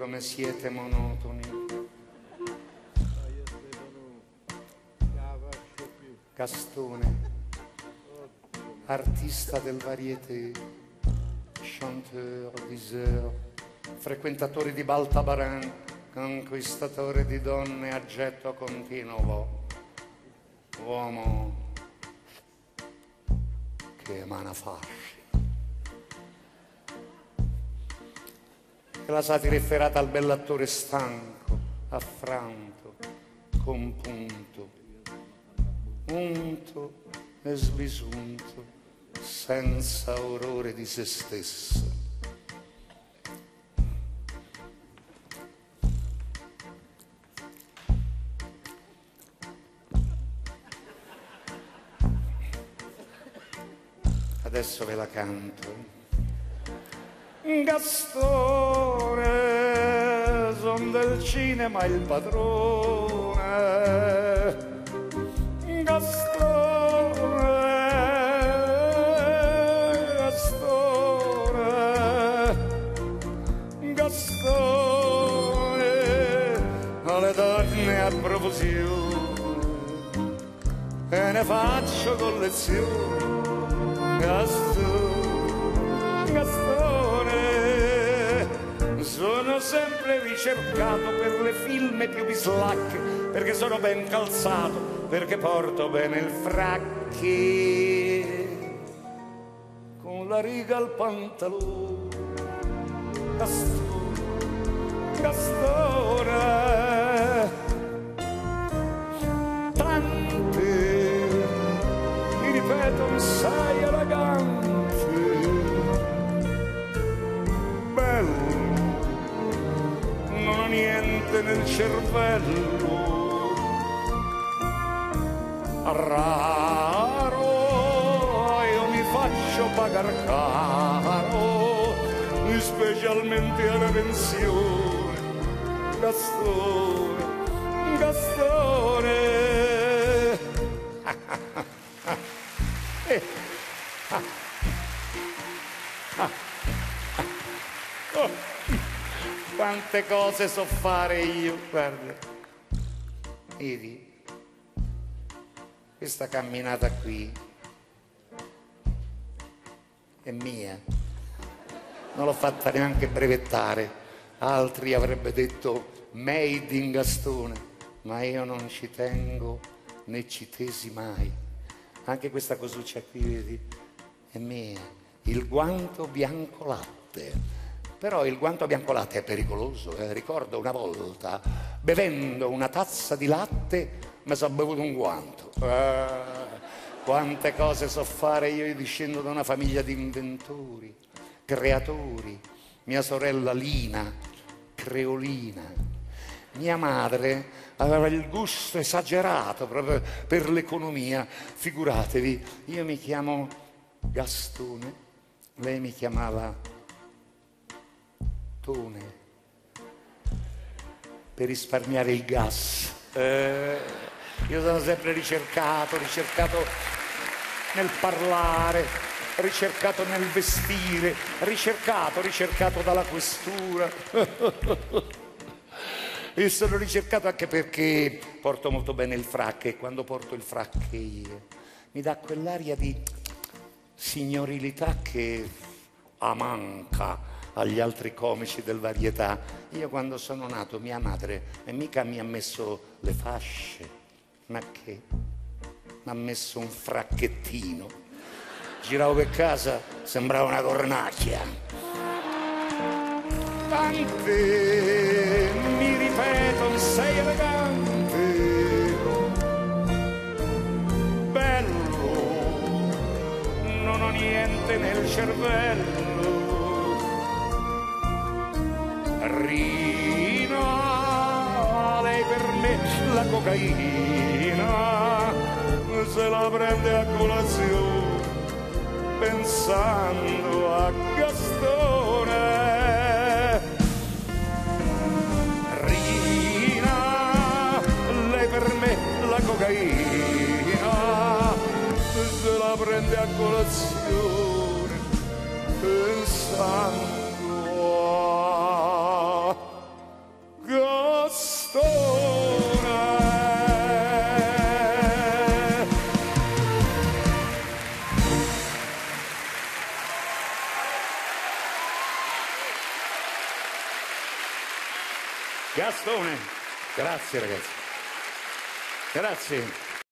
come siete monotoni. Gastone, artista del variété, chanteur, diseur, frequentatore di Baltabaran, conquistatore di donne a getto continuo, uomo che emana fasci. E la satira è ferata al bell'attore stanco, affranto, compunto, unto e sbisunto, senza orrore di se stesso. Adesso ve la canto. Gastone, son del cinema il padrone. Gastone, Gastone, Gastone, alle donne a profusione e ne faccio collezione. Gastone, Gastone, sono sempre ricercato per le film più bislacche, perché sono ben calzato, perché porto bene il fracche con la riga al pantalone. Gastone, Gastone, tante mi ripetono sei elegante, bello, non ho niente nel cervello, raro, io mi faccio pagar caro, specialmente alla pensione. Gastone, Gastone, oh, quante cose so fare io, guarda, vedi, questa camminata qui è mia, non l'ho fatta neanche brevettare, altri avrebbe detto made in Gastone, ma io non ci tengo né ci tesi mai. Anche questa cosuccia qui, vedi, è mia, il guanto bianco latte. Però il guanto bianco latte è pericoloso, ricordo una volta, bevendo una tazza di latte, mi sono bevuto un guanto. Quante cose so fare io discendo da una famiglia di inventori, creatori. Mia sorella Lina, creolina. Mia madre aveva il gusto esagerato proprio per l'economia. Figuratevi, io mi chiamo Gastone, lei mi chiamava Tone, per risparmiare il gas. Io sono sempre ricercato nel parlare, ricercato nel vestire, ricercato dalla questura. E sono ricercato anche perché porto molto bene il fracche, e quando porto il fracche io mi dà quell'aria di signorilità che manca agli altri comici del varietà. Io quando sono nato mia madre mica mi ha messo le fasce, ma che? Mi ha messo un fracchettino. Giravo per casa, sembrava una cornacchia. Tante mi ripetono sei elegante, bello, non ho niente nel cervello, Rina, lei per me la cocaina se la prende a colazione pensando a Gastone. Per me la cocaina se la prende a colazione pensando Gastone. Grazie ragazzi. Grazie.